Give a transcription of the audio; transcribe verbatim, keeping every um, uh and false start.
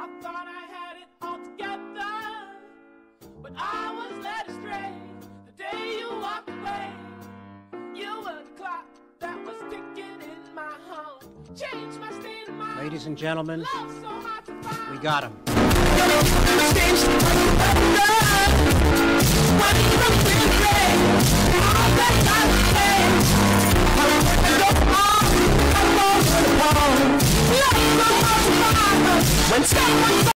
I thought I had it all together, but I was led astray. The day you walked away, you were the clock that was ticking in my home. Changed my state of mind. Ladies and gentlemen, Love so hard to find. we got him. When someone